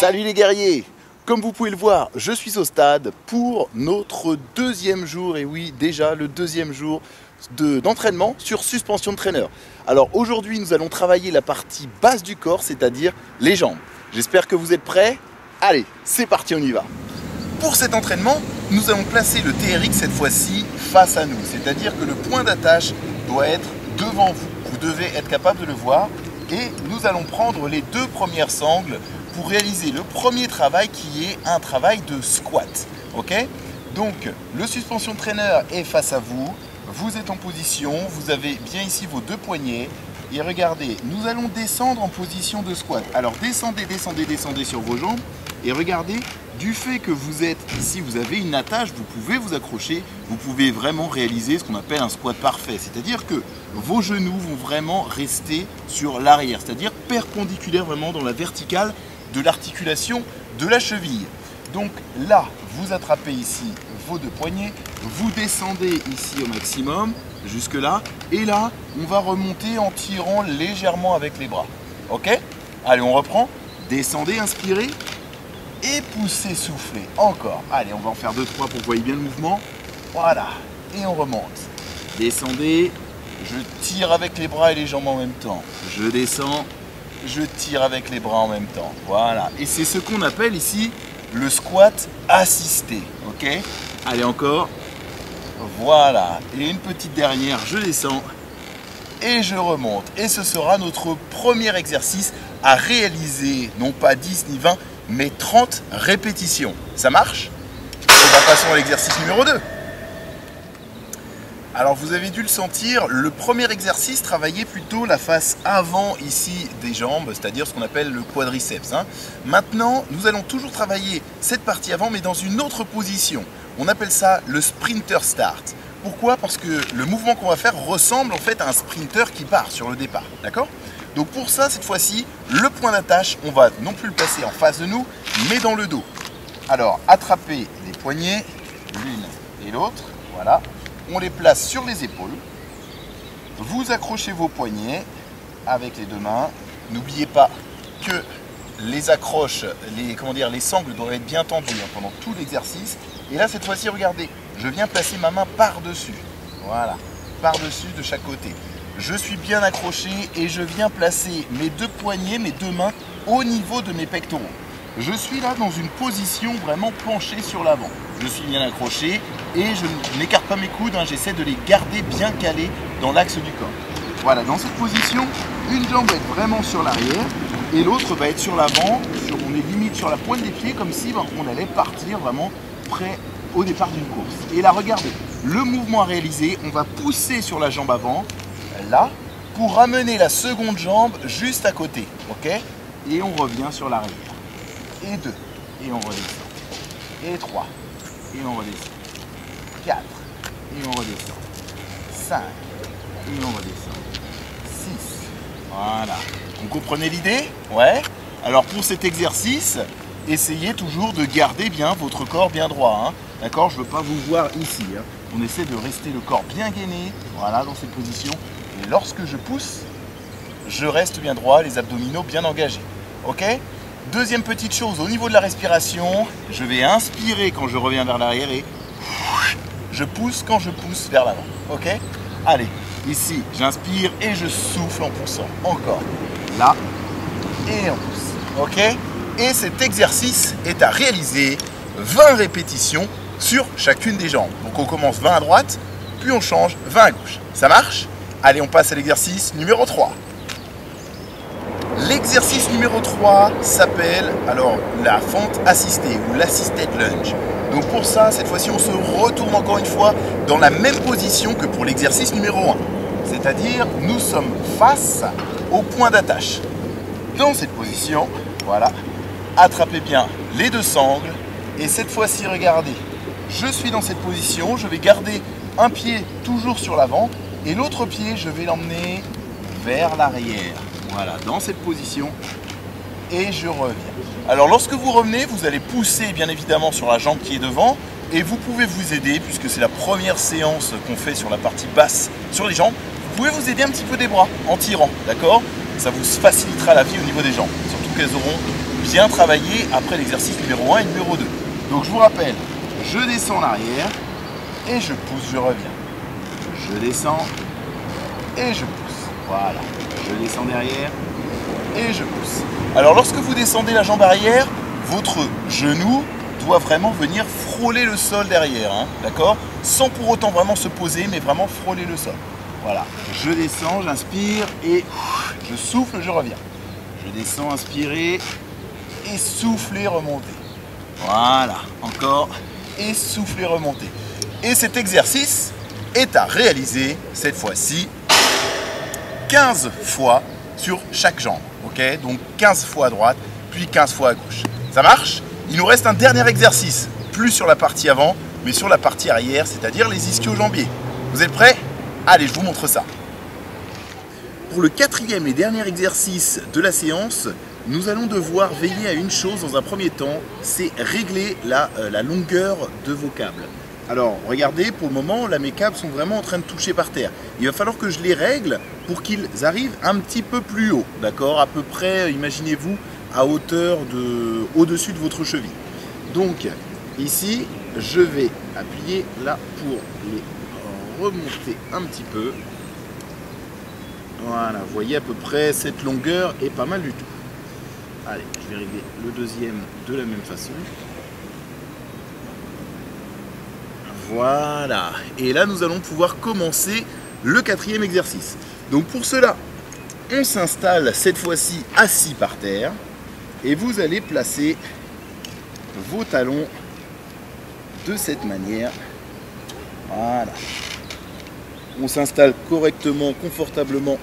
Salut les guerriers! Comme vous pouvez le voir, je suis au stade pour notre deuxième jour, et oui, déjà le deuxième jour d'entraînement sur suspension de traîneur. Alors aujourd'hui, nous allons travailler la partie basse du corps, c'est-à-dire les jambes. J'espère que vous êtes prêts. Allez, c'est parti, on y va! Pour cet entraînement, nous allons placer le TRX cette fois-ci face à nous, c'est-à-dire que le point d'attache doit être devant vous. Vous devez être capable de le voir et nous allons prendre les deux premières sangles pour réaliser le premier travail qui est un travail de squat. Ok? Donc le suspension de traîneur est face à vous, vous êtes en position, vous avez bien ici vos deux poignets et regardez, nous allons descendre en position de squat. Alors descendez, descendez, descendez sur vos jambes et regardez, du fait que vous êtes ici, vous avez une attache, vous pouvez vous accrocher, vous pouvez vraiment réaliser ce qu'on appelle un squat parfait. C'est-à-dire que vos genoux vont vraiment rester sur l'arrière, c'est-à-dire perpendiculaire vraiment dans la verticale de l'articulation de la cheville. Donc là, vous attrapez ici vos deux poignets, vous descendez ici au maximum, jusque là, et là, on va remonter en tirant légèrement avec les bras. Ok? Allez, on reprend. Descendez, inspirez. Et poussez, soufflez, encore. Allez, on va en faire 2-3 pour que vous voyez bien le mouvement. Voilà, et on remonte. Descendez, je tire avec les bras et les jambes en même temps. Je descends, je tire avec les bras en même temps. Voilà, et c'est ce qu'on appelle ici le squat assisté. Ok? Allez, encore. Voilà, et une petite dernière, je descends et je remonte. Et ce sera notre premier exercice à réaliser, non pas 10 ni 20, mais 30 répétitions. Ça marche? Et bien passons à l'exercice numéro 2. Alors vous avez dû le sentir, le premier exercice travaillait plutôt la face avant ici des jambes, c'est-à-dire ce qu'on appelle le quadriceps. Maintenant, nous allons toujours travailler cette partie avant, mais dans une autre position. On appelle ça le sprinter start. Pourquoi? Parce que le mouvement qu'on va faire ressemble en fait à un sprinter qui part sur le départ. D'accord? Donc pour ça, cette fois-ci, le point d'attache, on va non plus le placer en face de nous, mais dans le dos. Alors, attrapez les poignets, l'une et l'autre, voilà. On les place sur les épaules. Vous accrochez vos poignets avec les deux mains. N'oubliez pas que les accroches, les sangles doivent être bien tendues pendant tout l'exercice. Et là, cette fois-ci, regardez, je viens placer ma main par-dessus. Voilà, par-dessus de chaque côté. Je suis bien accroché et je viens placer mes deux poignets, mes deux mains au niveau de mes pectoraux. Je suis là dans une position vraiment penchée sur l'avant. Je suis bien accroché et je n'écarte pas mes coudes, j'essaie de les garder bien calés dans l'axe du corps. Voilà, dans cette position, une jambe va être vraiment sur l'arrière et l'autre va être sur l'avant. On est limite sur la pointe des pieds comme si on allait partir vraiment prêt au départ d'une course. Et là, regardez, le mouvement à réaliser, on va pousser sur la jambe avant, là, pour ramener la seconde jambe juste à côté, ok? Et on revient sur l'arrière. Et 2, et on redescend. Et 3, et on redescend. 4, et on redescend. 5, et on redescend. 6, voilà. Vous comprenez l'idée? Ouais. Alors pour cet exercice, essayez toujours de garder bien votre corps bien droit. D'accord? Je ne veux pas vous voir ici. On essaie de rester le corps bien gainé, voilà, dans cette position. Et lorsque je pousse, je reste bien droit, les abdominaux bien engagés. Ok? Deuxième petite chose, au niveau de la respiration, je vais inspirer quand je reviens vers l'arrière et je pousse quand je pousse vers l'avant. Ok? Allez, ici, j'inspire et je souffle en poussant. Encore. Là, et on pousse. Ok? Et cet exercice est à réaliser 20 répétitions sur chacune des jambes. Donc on commence 20 à droite, puis on change 20 à gauche. Ça marche? Allez, on passe à l'exercice numéro 3. L'exercice numéro 3 s'appelle alors la fente assistée ou l'assisted lunge. Donc pour ça, cette fois-ci, on se retourne encore une fois dans la même position que pour l'exercice numéro 1. C'est-à-dire, nous sommes face au point d'attache. Dans cette position, voilà, attrapez bien les deux sangles. Et cette fois-ci, regardez, je suis dans cette position, je vais garder un pied toujours sur l'avant et l'autre pied, je vais l'emmener vers l'arrière. Voilà, dans cette position, et je reviens. Alors lorsque vous revenez, vous allez pousser bien évidemment sur la jambe qui est devant, et vous pouvez vous aider, puisque c'est la première séance qu'on fait sur la partie basse, sur les jambes, vous pouvez vous aider un petit peu des bras, en tirant, d'accord? Ça vous facilitera la vie au niveau des jambes, surtout. qu'elles auront bien travaillé après l'exercice numéro 1 et numéro 2. Donc je vous rappelle, je descends en arrière et je pousse, je reviens. Je descends et je pousse. Voilà, je descends derrière et je pousse. Alors lorsque vous descendez la jambe arrière, votre genou doit vraiment venir frôler le sol derrière, hein, d'accord? Sans pour autant vraiment se poser, mais vraiment frôler le sol. Voilà, je descends, j'inspire et je souffle, je reviens. Je descends, inspirer et souffler, remonter. Voilà, encore et souffler, remonter. Et cet exercice est à réaliser cette fois-ci 15 fois sur chaque jambe, ok? Donc 15 fois à droite, puis 15 fois à gauche. Ça marche? Il nous reste un dernier exercice, plus sur la partie avant, mais sur la partie arrière, c'est-à-dire les ischio-jambiers. Vous êtes prêts? Allez, je vous montre ça. Pour le quatrième et dernier exercice de la séance, nous allons devoir veiller à une chose dans un premier temps, c'est régler la longueur de vos câbles. Alors, regardez, pour le moment, là, mes câbles sont vraiment en train de toucher par terre. Il va falloir que je les règle pour qu'ils arrivent un petit peu plus haut, d'accord? À peu près, imaginez-vous, à hauteur au-dessus de votre cheville. Donc, ici, je vais appuyer là pour les remonter un petit peu. Voilà, vous voyez à peu près cette longueur est pas mal du tout. Allez, je vais régler le deuxième de la même façon. Voilà, et là nous allons pouvoir commencer le quatrième exercice. Donc pour cela, on s'installe cette fois-ci assis par terre et vous allez placer vos talons de cette manière. Voilà. On s'installe correctement, confortablement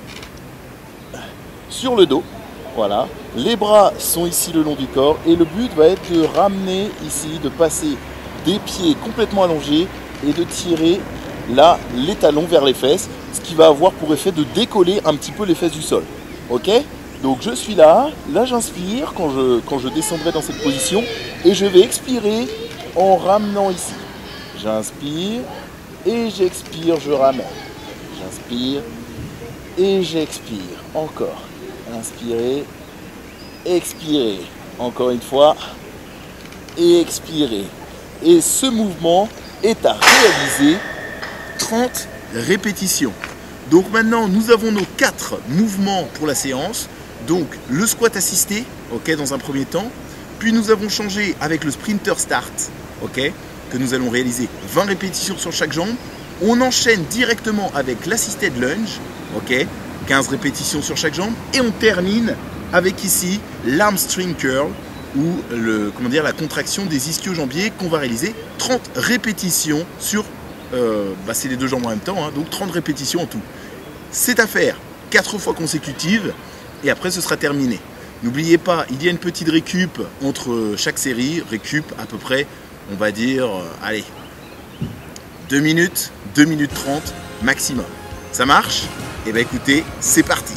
sur le dos. Voilà. Les bras sont ici le long du corps et le but va être de ramener ici, de passer des pieds complètement allongés et de tirer là les talons vers les fesses, ce qui va avoir pour effet de décoller un petit peu les fesses du sol. Ok? Donc je suis là j'inspire quand je descendrai dans cette position et je vais expirer en ramenant ici. J'inspire et j'expire, je ramène. J'inspire et j'expire. Encore. Inspirez, expirez. Encore une fois. Et expirez. Et ce mouvement est à réaliser 30 répétitions. Donc maintenant, nous avons nos 4 mouvements pour la séance. Donc le squat assisté, ok, dans un premier temps. Puis nous avons changé avec le sprinter start, ok, que nous allons réaliser 20 répétitions sur chaque jambe. On enchaîne directement avec l'assisted lunge, ok, 15 répétitions sur chaque jambe. Et on termine avec ici l'arm string curl, ou la contraction des ischio-jambiers qu'on va réaliser 30 répétitions sur, c'est les deux jambes en même temps, hein, donc 30 répétitions en tout. C'est à faire 4 fois consécutives et après ce sera terminé. N'oubliez pas, il y a une petite récup entre chaque série, récup à peu près, on va dire, allez, 2 minutes 30 maximum. Ça marche? Eh bien écoutez, c'est parti!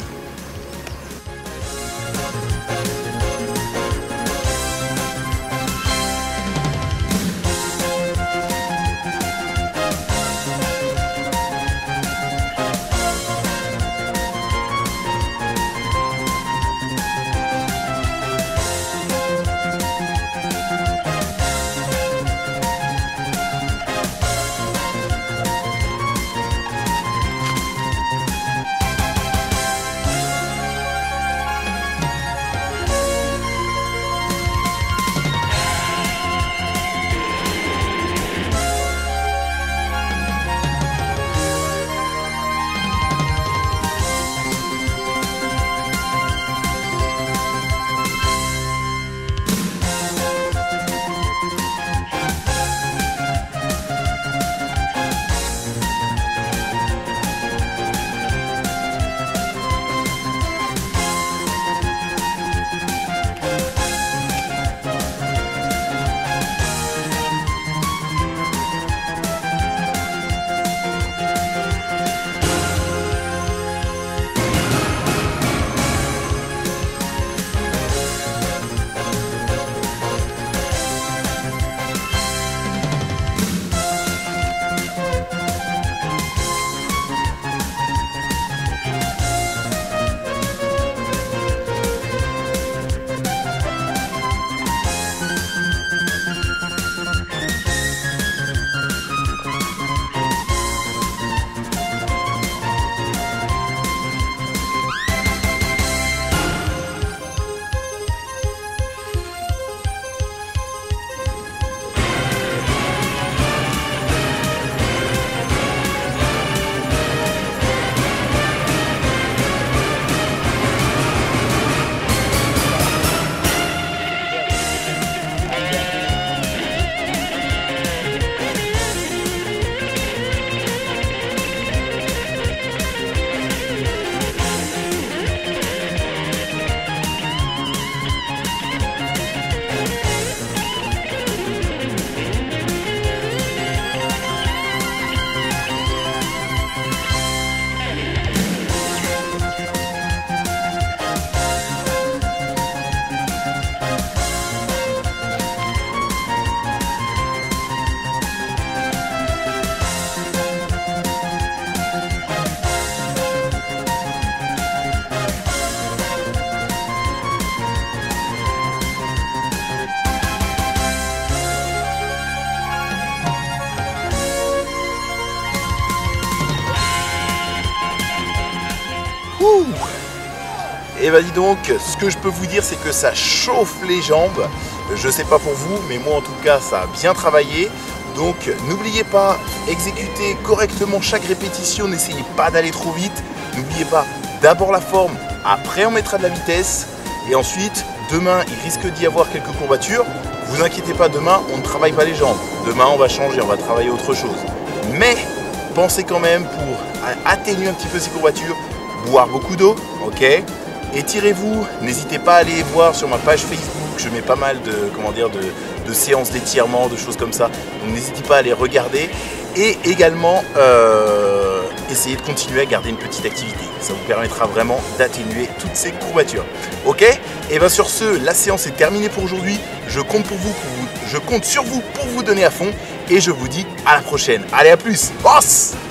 Ouh. Et bah dis donc, ce que je peux vous dire, c'est que ça chauffe les jambes. Je sais pas pour vous, mais moi en tout cas, ça a bien travaillé. Donc n'oubliez pas, exécutez correctement chaque répétition, n'essayez pas d'aller trop vite. N'oubliez pas, d'abord la forme, après on mettra de la vitesse. Et ensuite, demain, il risque d'y avoir quelques courbatures. Vous inquiétez pas, demain, on ne travaille pas les jambes. Demain, on va changer, on va travailler autre chose. Mais pensez quand même, pour atténuer un petit peu ces courbatures, boire beaucoup d'eau, ok? Étirez-vous, n'hésitez pas à aller voir sur ma page Facebook, je mets pas mal de séances d'étirement, de choses comme ça. Donc n'hésitez pas à les regarder. Et également, essayez de continuer à garder une petite activité. Ça vous permettra vraiment d'atténuer toutes ces courbatures. Ok? Et bien sur ce, la séance est terminée pour aujourd'hui. Je compte sur vous pour vous donner à fond. Et je vous dis à la prochaine. Allez, à plus. Boss!